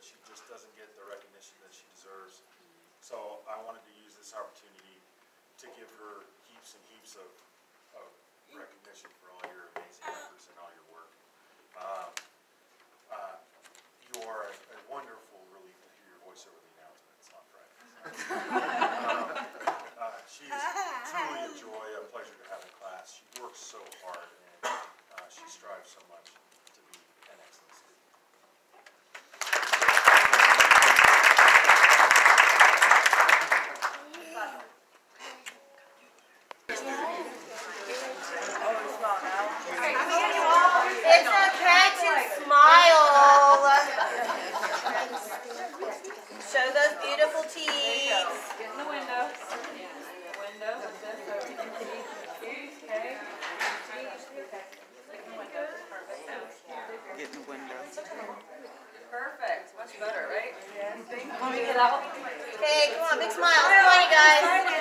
she just doesn't get the recognition that she deserves. So I wanted to use this opportunity to give her heaps and heaps of recognition for all your amazing efforts and all your work. You are a wonderful relief to hear your voice over the announcements on Friday. She is truly a joy, a pleasure to have in class. She works so hard and she strives so much to be an excellent student. It's okay to smile. Show those beautiful teeth. Get in the window. Window. Okay. Get in the window. Perfect. Much better, right? Okay, come on, big smile. Come on, you guys.